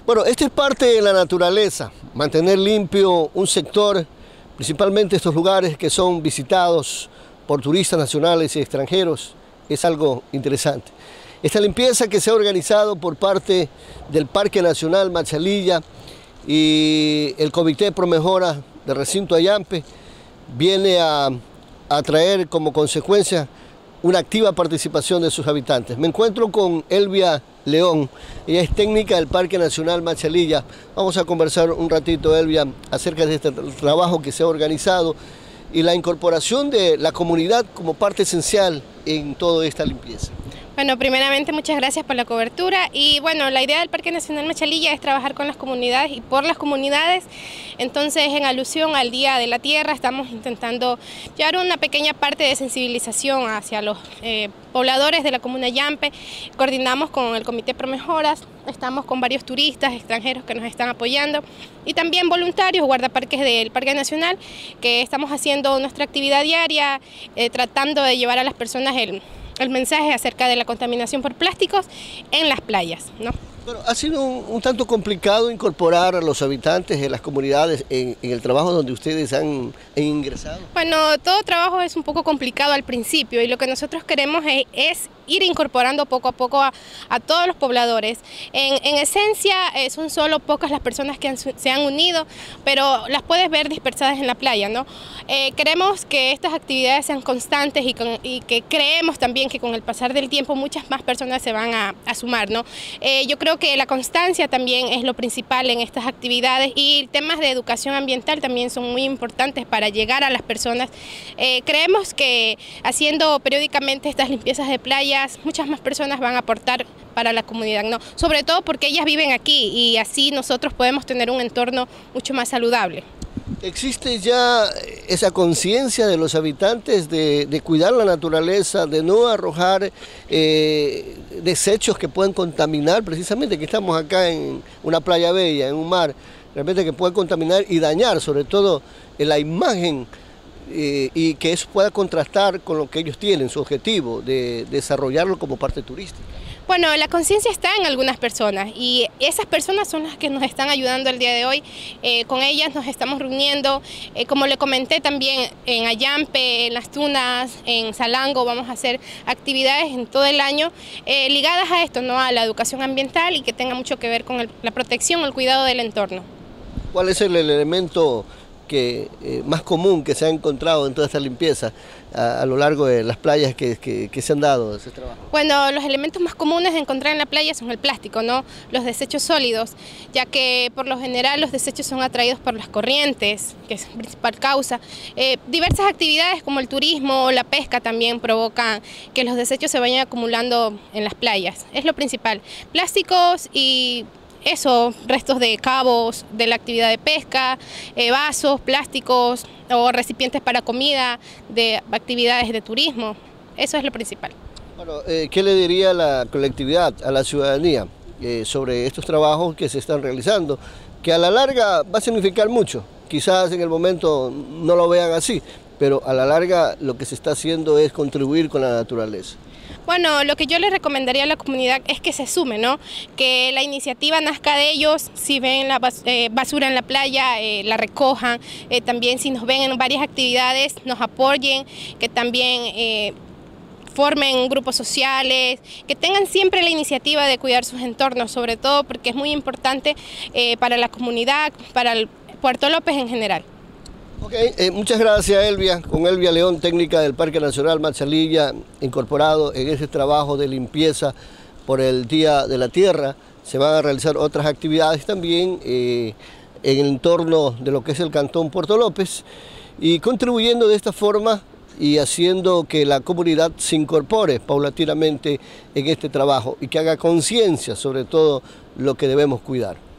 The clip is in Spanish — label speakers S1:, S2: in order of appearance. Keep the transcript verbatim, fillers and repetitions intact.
S1: Bueno, esta es parte de la naturaleza, mantener limpio un sector, principalmente estos lugares que son visitados por turistas nacionales y extranjeros, es algo interesante. Esta limpieza que se ha organizado por parte del Parque Nacional Machalilla y el Comité Pro Mejora del Recinto Ayampe viene a, a traer como consecuencia una activa participación de sus habitantes. Me encuentro con Elvia León, ella es técnica del Parque Nacional Machalilla. Vamos a conversar un ratito, Elvia, acerca de este trabajo que se ha organizado y la incorporación de la comunidad como parte esencial en toda esta limpieza.
S2: Bueno, primeramente muchas gracias por la cobertura y bueno, la idea del Parque Nacional Machalilla es trabajar con las comunidades y por las comunidades. Entonces, en alusión al Día de la Tierra, estamos intentando llevar una pequeña parte de sensibilización hacia los eh, pobladores de la comuna Ayampe. Coordinamos con el Comité Pro Mejoras, estamos con varios turistas extranjeros que nos están apoyando y también voluntarios, guardaparques del Parque Nacional, que estamos haciendo nuestra actividad diaria, eh, tratando de llevar a las personas el... el mensaje acerca de la contaminación por plásticos en las playas, ¿no?
S1: Bueno, ha sido un, un tanto complicado incorporar a los habitantes de las comunidades en, en el trabajo donde ustedes han, han ingresado.
S2: Bueno, todo trabajo es un poco complicado al principio y lo que nosotros queremos es, es ir incorporando poco a poco a, a todos los pobladores. En, en esencia eh, son solo pocas las personas que han, se han unido, pero las puedes ver dispersadas en la playa, ¿no? Eh, queremos que estas actividades sean constantes y, con, y que creemos también que con el pasar del tiempo muchas más personas se van a, a sumar, ¿no? Eh, yo creo que la constancia también es lo principal en estas actividades y temas de educación ambiental también son muy importantes para llegar a las personas. Eh, creemos que haciendo periódicamente estas limpiezas de playas, muchas más personas van a aportar para la comunidad, ¿no? Sobre todo porque ellas viven aquí y así nosotros podemos tener un entorno mucho más saludable.
S1: ¿Existe ya esa conciencia de los habitantes de, de cuidar la naturaleza, de no arrojar eh, desechos que pueden contaminar? Precisamente que estamos acá en una playa bella, en un mar, realmente que puede contaminar y dañar sobre todo en la imagen eh, y que eso pueda contrastar con lo que ellos tienen, su objetivo de desarrollarlo como parte turística.
S2: Bueno, la conciencia está en algunas personas y esas personas son las que nos están ayudando el día de hoy. Eh, con ellas nos estamos reuniendo, eh, como le comenté también en Ayampe, en Las Tunas, en Salango, vamos a hacer actividades en todo el año eh, ligadas a esto, ¿no? A la educación ambiental y que tenga mucho que ver con el, la protección o el cuidado del entorno.
S1: ¿Cuál es el elemento que, eh, más común que se ha encontrado en toda esta limpieza a, a lo largo de las playas que, que, que se han dado ese trabajo?
S2: Bueno, los elementos más comunes de encontrar en la playa son el plástico, ¿no? Los desechos sólidos, ya que por lo general los desechos son atraídos por las corrientes, que es la principal causa. Eh, diversas actividades como el turismo o la pesca también provocan que los desechos se vayan acumulando en las playas, es lo principal. Plásticos y eso, restos de cabos de la actividad de pesca, eh, vasos, plásticos o recipientes para comida de actividades de turismo, eso es lo principal.
S1: Bueno, eh, ¿qué le diría la colectividad, a la ciudadanía eh, sobre estos trabajos que se están realizando? Que a la larga va a significar mucho, quizás en el momento no lo vean así, pero a la larga lo que se está haciendo es contribuir con la naturaleza.
S2: Bueno, lo que yo les recomendaría a la comunidad es que se sume, ¿no? Que la iniciativa nazca de ellos, si ven la basura en la playa, eh, la recojan, eh, también si nos ven en varias actividades, nos apoyen, que también eh, formen grupos sociales, que tengan siempre la iniciativa de cuidar sus entornos, sobre todo porque es muy importante eh, para la comunidad, para el Puerto López en general.
S1: Ok, eh, muchas gracias, Elvia, con Elvia León, técnica del Parque Nacional Machalilla, incorporado en ese trabajo de limpieza por el Día de la Tierra. Se van a realizar otras actividades también eh, en el entorno de lo que es el Cantón Puerto López y contribuyendo de esta forma y haciendo que la comunidad se incorpore paulatinamente en este trabajo y que haga conciencia sobre todo lo que debemos cuidar.